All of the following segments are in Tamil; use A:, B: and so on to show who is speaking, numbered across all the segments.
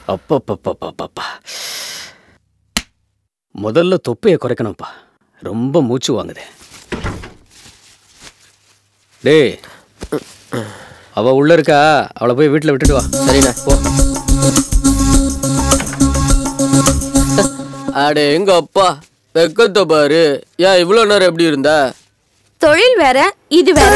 A: அப்பப்பப்பப்பப்பா, முதல்ல தொப்பையை குறைக்கணும்ப்பா. ரொம்ப மூச்சு வாங்குது. டேய், அவ உள்ள இருக்கா, அவளை போய் வீட்டில் விட்டுட்டு வா.
B: சரிண்ணா, போ. அடே எங்க அப்பா, வெக்கத்தை பாரு. ஏன் இவ்வளோ நேரம் எப்படி இருந்த?
C: தொழில் வேற, இது வேற.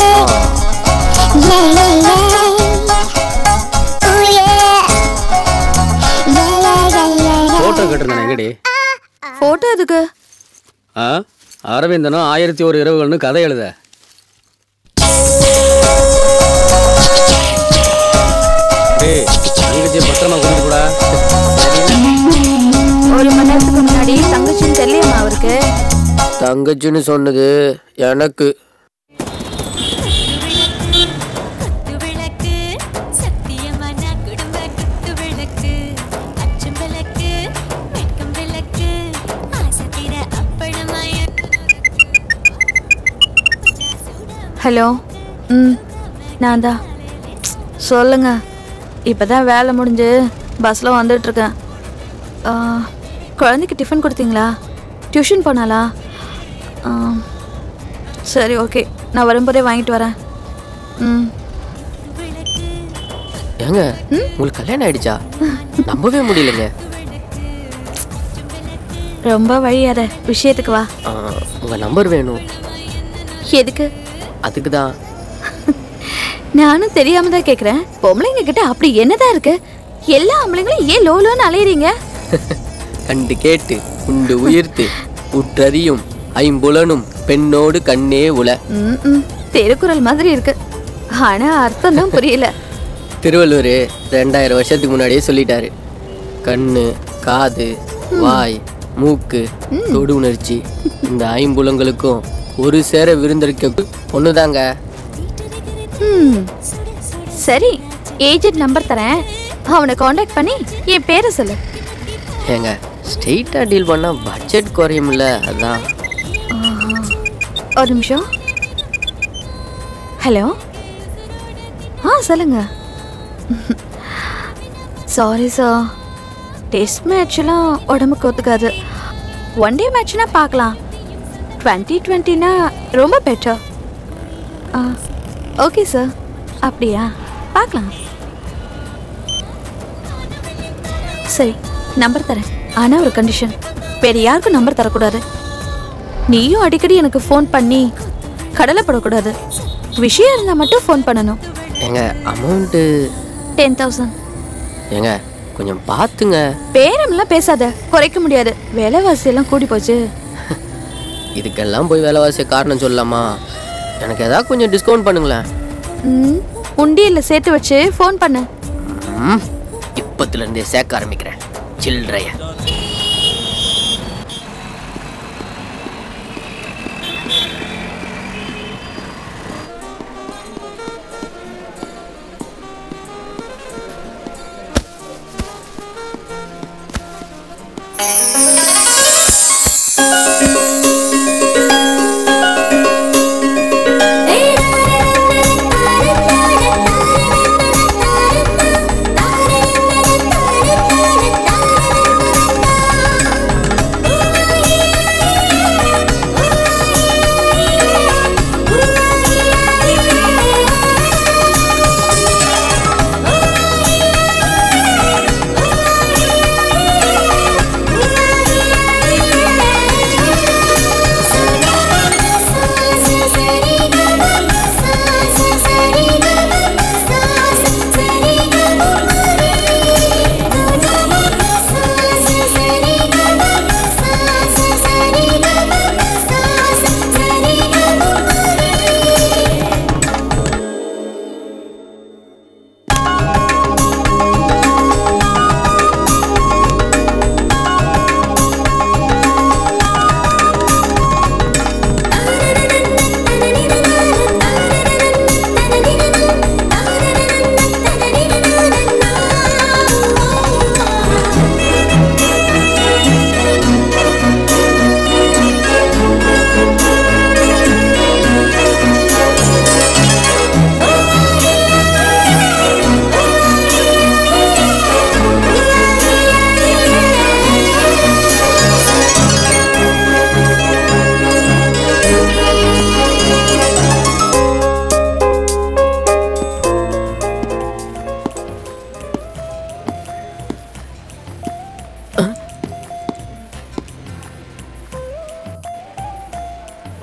A: போட்டோ கேட்டிருந்தேன், எங்கடி?
C: போட்டோ எதுக்கு?
A: அரவிந்தனும் 1001 இரவுகள்னு கதை எழுத. பத்திரமா கூட்டிட்டு போடா.
C: ஒரு மணி நேரத்துக்கு முன்னாடி தங்கச்சின்னு தெரியலையா அவருக்கு?
B: தங்கச்சின்னு சொன்னது எனக்கு.
C: ஹலோ. நான் தான். சொல்லுங்க. இப்போதான் வேலை முடிஞ்சு பஸ்ஸில் வந்துட்டுருக்கேன். குழந்தைக்கு டிஃபன் கொடுத்தீங்களா? டியூஷன் போனாலா? சரி, ஓகே, நான் வரும்போதே வாங்கிட்டு வரேன்.
B: ஏங்க, உங்களுக்கு கல்யாணம் ஆயிடுச்சா? நம்பவே முடியலங்க.
C: ரொம்ப வழியாத, விஷயத்துக்கு வா.
B: உங்கள் நம்பர் வேணும்.
C: எதுக்கு?
B: அதுக்கு தான்.
C: நானும் தெரியாம தான் கேட்குறேன். பொம்பளைங்க கிட்ட அப்படி என்னதான் இருக்கு? எல்லா ஆம்பளைங்களும் ஏன் லோலோன்னு அலையிறீங்க?
B: கண்டு கேட்டு உண்டு உயிர்த்து உற்றறியும் ஐம்புலனும் பெண்ணோடு கண்ணே உல.
C: திருக்குறள் மாதிரி இருக்கு, ஆனா அர்த்தம் தான் புரியல.
B: திருவள்ளுவர் 2000 வருஷத்துக்கு முன்னாடியே சொல்லிட்டாரு. கண்ணு, காது, வாய், மூக்கு, தொடு உணர்ச்சி, இந்த ஐம்புலங்களுக்கும் ஒரு சேர விருந்தளிக்க ஒண்ணுதாங்க.
C: சரி, ஏஜென்ட் நம்பர் தரேன், அவனை காண்டாக்ட் பண்ணி என் பேரை சொல்லு.
B: ஏங்க, ஸ்ட்ரெயிட்டா டீல் பண்ணா பட்ஜெட் குறையும்ல, அதான்.
C: ஒரு நிமிஷம். ஹலோ. சொல்லுங்க. சாரி சார், டெஸ்ட் மேட்ச்லாம் உடம்புக்கு ஒத்துக்காது. ஒன் டே மேட்ச்னா பார்க்கலாம். 2020னா ரொம்ப பெட்டர். Okay sir. அப்படியா? பார்க்கலாம். சரி, நம்பர் தரேன், ஆனால் ஒரு கண்டிஷன். வேறு யாருக்கும் நம்பர் தரக்கூடாது. நீயும் அடிக்கடி எனக்கு ஃபோன் பண்ணி கடலை போடக்கூடாது. விஷயம் இருந்தால் மட்டும் ஃபோன் பண்ணணும்.
B: ஏங்க, அமௌண்ட்டு
C: 10,000.
B: ஏங்க, கொஞ்சம் பார்த்துங்க.
C: பேரம்லாம் பேசாத, குறைக்க முடியாது. விலைவாசியெல்லாம் கூடி போச்சு.
B: இதுக்கெல்லாம் போய் விலைவாசி காரணம் சொல்லலாமா? எனக்கு ஏதாவது கொஞ்சம் டிஸ்கவுண்ட் பண்ணுங்களேன்.
C: உண்டியல்ல சேர்த்து வச்சு ஃபோன் பண்ணு.
B: இப்பத்துலேருந்தே சேர்க்க ஆரம்பிக்கிறேன் சில்லறைய.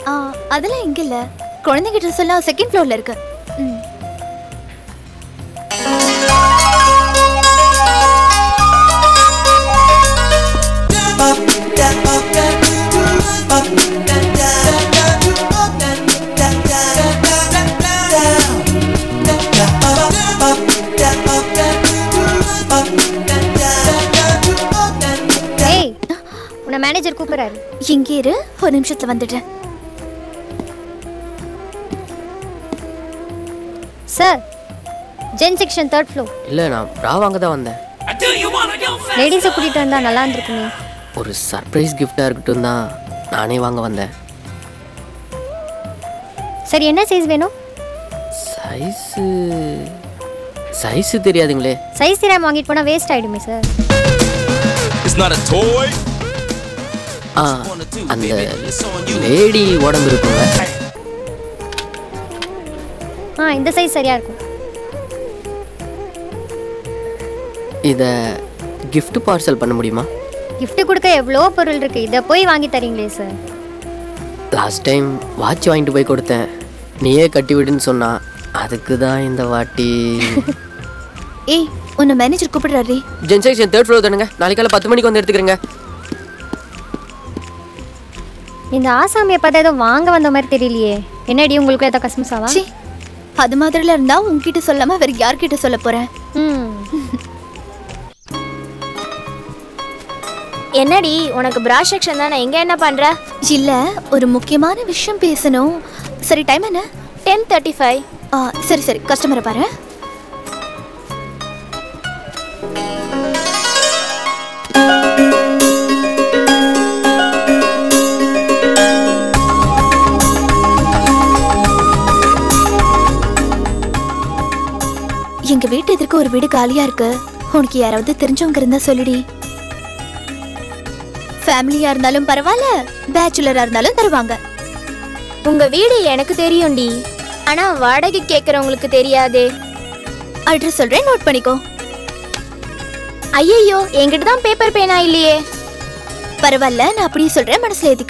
C: அதெல்லாம் இங்க இல்ல. குழந்தைங்க ட்ரெஸ் எல்லாம் செகண்ட் ஃப்ளோர்ல இருக்கு.
D: உன்னை மேனேஜர் கூப்பிடுறாரு.
C: இங்கே இரு, ஒரு நிமிஷத்துல வந்துடுறேன்.
D: Sir, gents section 3rd floor.
B: இல்லை, நான் ப்ரா வாங்க தான் வந்தேன்.
D: லேடிஸை கூட்டிகிட்டு வந்தால் நல்லா இருந்திருக்குமே.
B: ஒரு சர்ப்ரைஸ் கிஃப்டாக இருக்கட்டும் தான் நானே வாங்க வந்தேன்.
D: சரி, என்ன சைஸ் வேணும்?
B: சைஸு தெரியாதுங்களே.
D: சைஸ் தெரியாமல் வாங்கிட்டு போனால் வேஸ்ட் ஆகிடுமே சார்.
B: அந்த லேடி உடம்பு இருக்குங்க.
D: இந்த சைஸ் சரியா இருக்கும்.
B: இதை gift பார்சல் பண்ண முடியுமா?
D: gift கொடுக்க எவ்வளோ பொருள் இருக்கு, இதை போய் வாங்கி தரீங்களே சார்.
B: லாஸ்ட் டைம் வாட்ச் வாங்கிட்டு போய் கொடுத்தேன், நீயே கட்டி விடுன்னு சொன்னா. அதுக்கு தான் இந்த வாட்டி.
C: ஏய், உன்னை மேனேஜர் கூப்பிடுறாரு.
B: ஜென் செக்ஷன் 3rd ஃப்ளோர் தானுங்க. நாளைக்கு காலை 10 மணிக்கு வந்து எடுத்துக்கிறேங்க.
D: இந்த ஆசாமியை பார்த்தா ஏதோ வாங்க வந்த மாதிரி தெரியலையே. என்னடி உங்களுக்கு ஏதோ கஸ்மஸாவா?
C: அது மாதிரில இருந்தா உங்ககிட்ட சொல்லாம வேற யார்கிட்ட சொல்ல போறேன்?
E: என்னடி உனக்கு பிரா செக்ஷன் தானே, எங்க என்ன பண்ற?
C: இல்ல, ஒரு முக்கியமான விஷயம் பேசணும். சரி, டைம் என்ன?
E: 10:35.
C: சரி சரி, கஸ்டமரை பாரு. எங்க வீட்டு எதிர்க்க ஒரு வீடு காலியா இருக்கு. உனக்கு யாராவது தெரிஞ்சவங்க இருந்தா சொல்லுடி. ஃபேமிலியா இருந்தாலும் பரவாயில்ல, பேச்சுலரா இருந்தாலும் தருவாங்க.
E: உங்க வீடு எனக்கு தெரியும்டி, ஆனா வாடகை கேக்குறவங்களுக்கு தெரியாதே.
C: அட்ரஸ் சொல்றேன், நோட் பண்ணிக்கோ.
E: ஐயோ, என்கிட்ட தான் பேப்பர் பேனா இல்லையே.
C: பரவாயில்ல, நான் அப்படியே சொல்றேன், மனசுல ஏத்திக்கோ.